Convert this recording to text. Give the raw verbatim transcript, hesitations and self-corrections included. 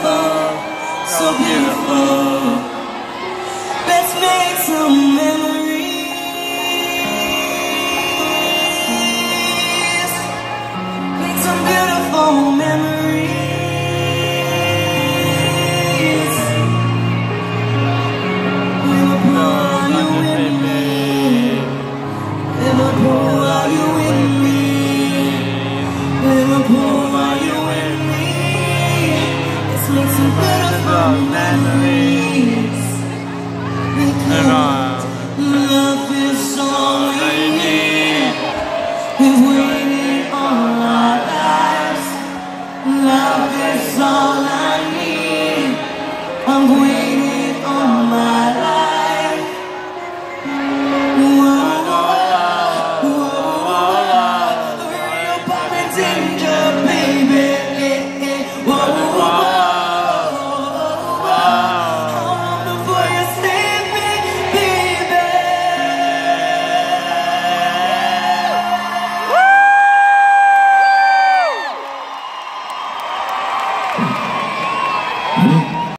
beautiful, so beautiful. Let's make some memories. Make some beautiful memories. Liverpool, are you with me? Liverpool, are you with me? Liverpool, are you with me? Let's make some beautiful memories.